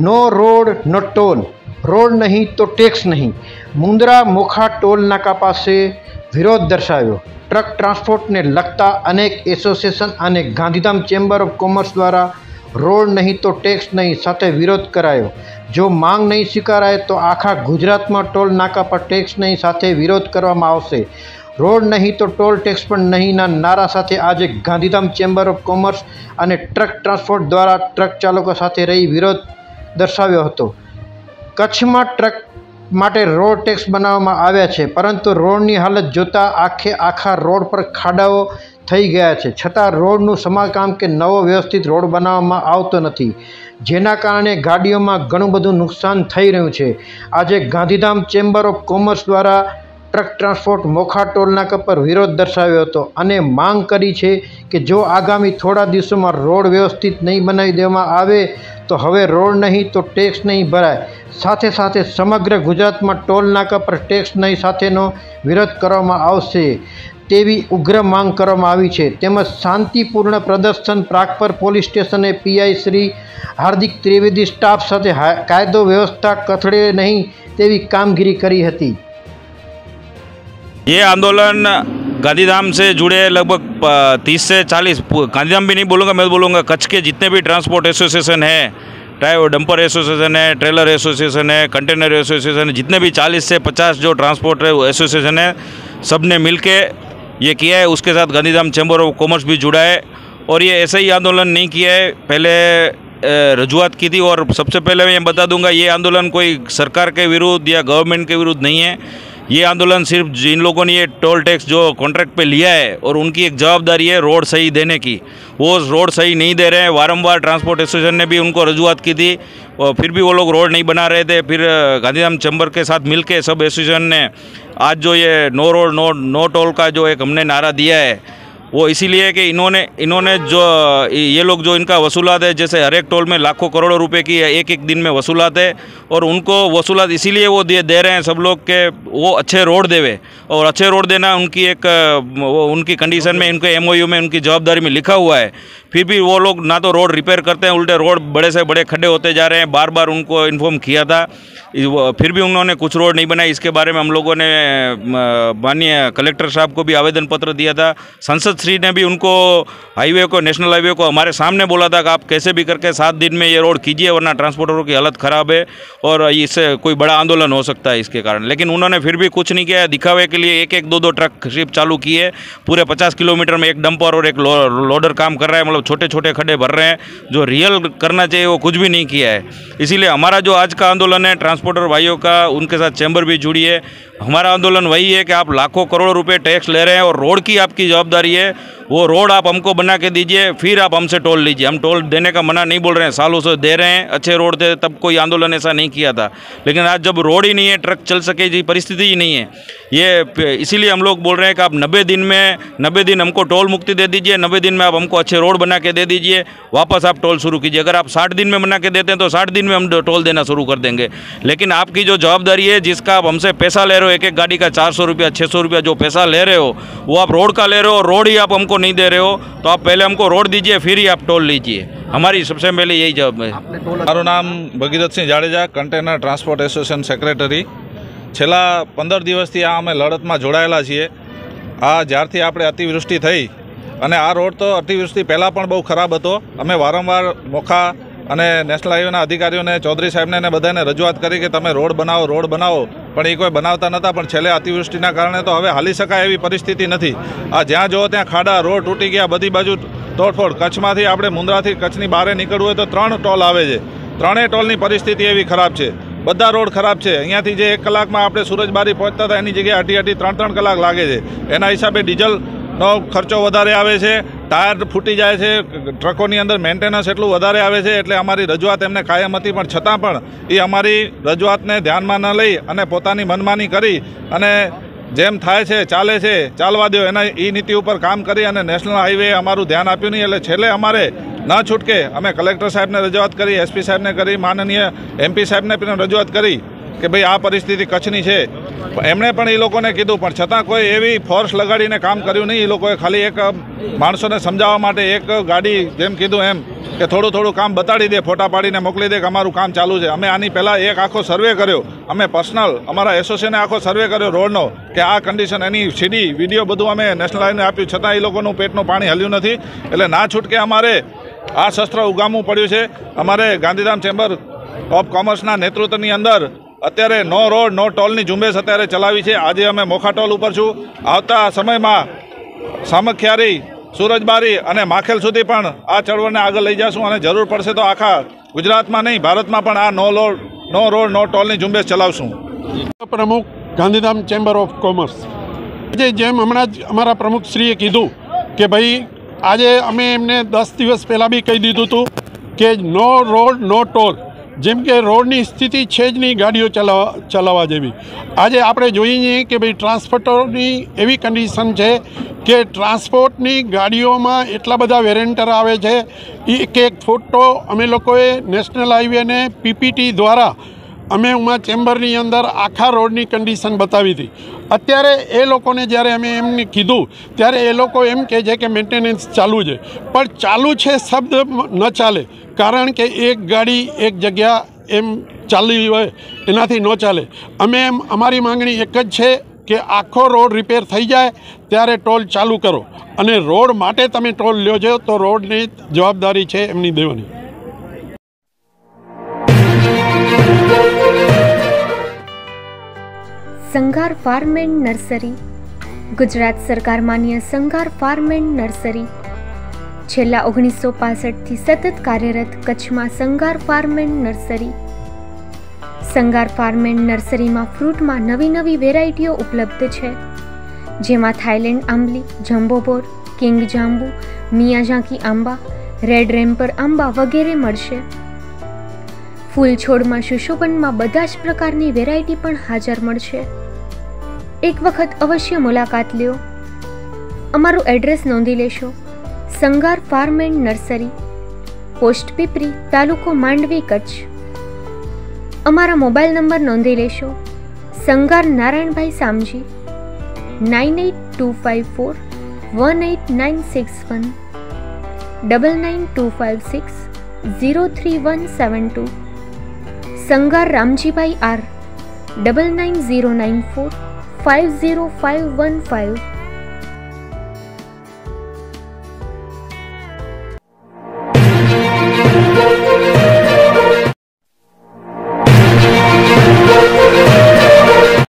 No road no toll, road नहीं तो takes नहीं। मुंद्रा मोखा टोल नाका पासे विरोध दर्शाव्यो। ट्रक ट्रांसपोर्ट ने लगता अनेक एसोसिएशन और गांधीधाम चेम्बर ऑफ कॉमर्स द्वारा रोड नहीं तो टेक्स नहीं साथे विरोध करायो। जो मांग नहीं स्वीकाराय तो आखा गुजरात में टोल नाका पर टेक्स नहीं साथे विरोध करवामां आवशे। रोड नहीं तो टोल टेक्स पर नहीं ना नारा साथे आज गांधीधाम चेम्बर ऑफ कॉमर्स और ट्रक ट्रांसपोर्ट द्वारा ट्रक चालकों साथे रही विरोध दर्शाव्यो हतो। कच्छ में ट्रक माटे रोड टेक्स बनाववामां आव्या छे, परंतु रोडनी हालत जोता आखा रोड पर खाडाओ थई गया छे, छतां रोडनुं समारकाम के नवो व्यवस्थित रोड बनाववामां आवतो नथी, जेना कारणे गाड़ीओमां घणुं बधुं नुकसान थई रह्युं छे। आज गांधीधाम चेम्बर ऑफ कॉमर्स द्वारा ट्रक ट्रांसपोर्ट मोखा टोल नाका पर विरोध दर्शाव्यो हतो अने मांग करी छे कि जो आगामी थोड़ा दिवसों में रोड व्यवस्थित नहीं बनावी देवामां आवे तो हवे रोड नहीं तो टेक्स नहीं भराय। साथे साथे समग्र गुजरात में टोल नाका पर टेक्स नहीं साथेनो विरोध करवामां आवशे तेवी उग्र मांग करवामां आवी छे। तेमज शांतिपूर्ण प्रदर्शन प्रागपर पोलीस स्टेशने पीआई श्री हार्दिक त्रिवेदी स्टाफ साथे कायदो व्यवस्था कथळे नहीं तेवी कामगीरी करी हती। ये आंदोलन गांधीधाम से जुड़े लगभग 30 से 40, गांधीधाम भी नहीं बोलूँगा, मैं बोलूँगा कच्छ के जितने भी ट्रांसपोर्ट एसोसिएशन है, चाहे वो डंपर एसोसिएशन है, ट्रेलर एसोसिएशन है, कंटेनर एसोसिएशन है, जितने भी 40 से 50 जो ट्रांसपोर्ट एसोसिएशन है, सब ने मिल के ये किया है। उसके साथ गांधीधाम चैम्बर ऑफ कॉमर्स भी जुड़ा है और ये ऐसे ही आंदोलन नहीं किया है, पहले रजूआत की थी। और सबसे पहले मैं ये बता दूंगा, ये आंदोलन कोई सरकार के विरुद्ध या गवर्नमेंट के विरुद्ध नहीं है। ये आंदोलन सिर्फ जिन लोगों ने ये टोल टैक्स जो कॉन्ट्रैक्ट पे लिया है और उनकी एक जवाबदारी है रोड सही देने की, वो रोड सही नहीं दे रहे हैं। वारंवार ट्रांसपोर्ट एसोसिएशन ने भी उनको रजूआत की थी और फिर भी वो लोग रोड नहीं बना रहे थे। फिर गांधीधाम चैम्बर के साथ मिलके सब एसोसिएशन ने आज जो ये नो रोड नो टोल का जो एक हमने नारा दिया है, वो इसीलिए कि इन्होंने जो ये लोग जो इनका वसूलात है, जैसे हर एक टोल में लाखों करोड़ों रुपए की एक दिन में वसूलात है और उनको वसूलात इसीलिए वो दे रहे हैं सब लोग के वो अच्छे रोड देवे। और अच्छे रोड देना उनकी एक उनकी कंडीशन में, उनके एमओयू में उनकी जवाबदारी में लिखा हुआ है। फिर भी वो लोग ना तो रोड रिपेयर करते हैं, उल्टे रोड बड़े से बड़े खड्डे होते जा रहे हैं। बार बार उनको इन्फॉर्म किया था, फिर भी उन्होंने कुछ रोड नहीं बनाए। इसके बारे में हम लोगों ने माननीय कलेक्टर साहब को भी आवेदन पत्र दिया था। संसद श्री ने भी उनको हाईवे को, नेशनल हाईवे को हमारे सामने बोला था कि आप कैसे भी करके 7 दिन में ये रोड कीजिए, वरना ट्रांसपोर्टरों की हालत ख़राब है और इससे कोई बड़ा आंदोलन हो सकता है इसके कारण। लेकिन उन्होंने फिर भी कुछ नहीं किया। दिखावे के लिए एक 2 ट्रक सिर्फ चालू किए। पूरे 50 किलोमीटर में एक डंपर और एक लोडर काम कर रहा है, मतलब छोटे छोटे खड्डे भर रहे हैं। जो रियल करना चाहिए वो कुछ भी नहीं किया है। इसीलिए हमारा जो आज का आंदोलन है ट्रांसपोर्टर भाइयों का, उनके साथ चैम्बर भी जुड़ी है। हमारा आंदोलन वही है कि आप लाखों करोड़ों रुपए टैक्स ले रहे हैं और रोड की आपकी जवाबदारी है। वो रोड आप हमको बना के दीजिए, फिर आप हमसे टोल लीजिए। हम टोल देने का मना नहीं बोल रहे हैं, सालों से दे रहे हैं। अच्छे रोड थे तब कोई आंदोलन ऐसा नहीं किया था, लेकिन आज जब रोड ही नहीं है, ट्रक चल सके जी परिस्थिति ही नहीं है, ये इसीलिए हम लोग बोल रहे हैं कि आप 90 दिन हमको टोल मुक्ति दे दीजिए। 90 दिन में आप हमको अच्छे रोड बना के दे दीजिए, वापस आप टोल शुरू कीजिए। अगर आप 60 दिन में बना के देते हैं तो 60 दिन में हम टोल देना शुरू कर देंगे। लेकिन आपकी जो जवाबदारी है, जिसका आप हमसे पैसा ले रहे हो, एक गाड़ी का 400 रुपया 600 रुपया जो पैसा ले रहे हो, वो आप रोड का ले रहे हो, रोड ही आप हमको नहीं दे रहे हो, तो आप पहले हमको रोड दीजिए, फिर ही आप टोल लीजिए। हमारी सबसे पहले यही जवाब है। मारू नाम Bhagirath Singh Jadeja, container transport association secretary. छेल्ला 15 दिवसथी आ अमे लड़तमां जोड़ायेला छीए। आ ज्यारथी आपणे अतिवृष्टि थई अने आ रोड तो अतिवृष्टि पहला पण बहु खराब हतो। अमे वारंवार मोखा અને નેશનલ હાઈવેના અધિકારીઓને, ચૌધરી સાહેબને ને બધાને રજૂઆત કરી કે તમે રોડ બનાવો, પણ એ કોઈ બનાવતા નહોતા। પણ છેલ્લે અતિવૃષ્ટિના કારણે તો હવે હાલી શકાય એવી પરિસ્થિતિ નથી। આ જ્યાં જો ત્યાં ખાડા, રોડ તૂટી ગયા, બધી બાજુ તોડફોડ। કચ્છમાંથી આપણે મુંદ્રાથી કચ્છની બહાર નીકળવું હોય તો 3 ટોલ આવે છે। 3 ટોલની પરિસ્થિતિ એવી ખરાબ છે, બધા રોડ ખરાબ છે। અહીંયાથી જે 1 કલાકમાં આપણે સુરજબારી પહોંચતા હતા એની જગ્યાએ અઢી 3 કલાક લાગે છે। એના હિસાબે ડીઝલનો ખર્ચો વધારે આવે છે, टायर फूटी जाए छे, ट्रकोनी अंदर मेन्टेनन्स एटलुं वधारे आवे छे। एटले अमारी रजूआत एमने कायम हती, पण छतां पण ए अमारी रजूआतने ध्यानमां न लई अने पोतानी मनमानी करी अने जेम थाय छे चाले छे चालवा दो एना ई नीति उपर काम करी अने नेशनल हाईवे अमारुं ध्यान आप्युं नहीं। एटले छेल्ले अमारे न छूटके अमे कलेक्टर साहेबने रजूआत करी, एसपी साहेबने करी, माननीय एमपी साहेबने पण रजूआत करी કે ભાઈ આ પરિસ્થિતિ કચ્છની છે, એમણે પણ એ લોકોને કીધું, પણ છતાં કોઈ એવી ફોર્સ લગાડીને કામ કર્યું નહીં. એ લોકોએ ખાલી એક માણસોને સમજાવવા માટે એક ગાડી, જેમ કીધું એમ કે થોડું થોડું કામ બતાડી દે, ફોટા પાડીને મોકલી દે કે અમારું કામ ચાલુ છે. અમે આની પહેલાં એક આખો સર્વે કર્યો, અમે પર્સનલ અમારા એસોસિએશને આખો સર્વે કર્યો રોડનો, કે આ કન્ડિશન, એની સીડી વિડીયો બધું અમે નેશનલ હાઈવેને આપ્યું, છતાં એ લોકોનું પેટનું પાણી હલ્યું નથી. એટલે ના છૂટકે અમારે આ શસ્ત્ર ઉગામવું પડ્યું છે. અમારે ગાંધીધામ ચેમ્બર ઓફ કોમર્સના નેતૃત્વની અંદર અત્યારે નો રોડ નો ટોલની ઝુંબેશ અત્યારે ચલાવી છે. આજે અમે મોખા ટોલ ઉપર છું. આવતા સમયમાં સામખિયારી, સુરજબારી અને માખેલ સુધી પણ આ ચળવળને આગળ લઈ જશું, અને જરૂર પડશે તો આખા ગુજરાતમાં નહીં, ભારતમાં પણ આ નો રોડ નો ટોલની ઝુંબેશ ચલાવશું. પ્રમુખ ગાંધીધામ ચેમ્બર ઓફ કોમર્સ, જેમ હમણાં જ અમારા પ્રમુખશ્રીએ કીધું કે ભાઈ આજે અમે એમને 10 દિવસ પહેલાં બી કહી દીધું હતું કે નો રોડ નો ટોલ. જેમ કે રોડની સ્થિતિ છે જ નહીં ગાડીઓ ચલાવવા જેવી. આજે આપણે જોઈએ કે ભાઈ ટ્રાન્સપોર્ટરની એવી કન્ડિશન છે કે ટ્રાન્સપોર્ટની ગાડીઓમાં એટલા બધા વેરિયન્ટર આવે છે. એક ફોટો અમે લોકોએ નેશનલ હાઈવેને પીપીટી દ્વારા અમે ઉમા ચેમ્બરની અંદર આખા રોડની કન્ડિશન બતાવી હતી. અત્યારે એ લોકોને જ્યારે અમે એમને કીધું ત્યારે એ લોકો એમ કહે છે કે મેન્ટેનન્સ ચાલુ છે, પણ ચાલુ છે શબ્દ ન ચાલે, કારણ કે એક ગાડી એક જગ્યા એમ ચાલી હોય એનાથી ન ચાલે. અમારી માંગણી એક જ છે કે આખો રોડ રિપેર થઈ જાય ત્યારે ટોલ ચાલુ કરો, અને રોડ માટે તમે ટોલ લ્યો છો તો રોડની જવાબદારી છે એમની દેવાની. Sanghar farm and nursery, Gujarat સરકાર માન્ય સંઘાર ફાર્મ એન્ડ નર્સરી છેલ્લા 1965થી સતત કાર્યરત કચ્છમાં Sanghar farm and nursery. Sanghar farm and નર્સરીમાં ફ્રૂટમાં નવી વેરાયટીઓ ઉપલબ્ધ છે, જેમાં થાઈલેન્ડ આંબલી, જમ્બોબોર, કિંગ જાંબુ, મિયાઝાકી આંબા, રેડ રેમ્પર આંબા વગેરે મળશે. ફૂલ છોડમાં સુશોભનમાં બધા જ પ્રકારની વેરાયટી પણ હાજર મળશે. એક વખત અવશ્ય મુલાકાત લ્યો. અમારું એડ્રેસ નોંધી લેશો. Sanghar farm and nursery, post Pipri, તાલુકો માંડવી, કચ્છ. અમારા મોબાઈલ નંબર નોંધી લેશો. સંઘાર નારાયણભાઈ સામજી, 9825418961, 9925603172. સંઘાર રામજીભાઈ આર, 9909450515.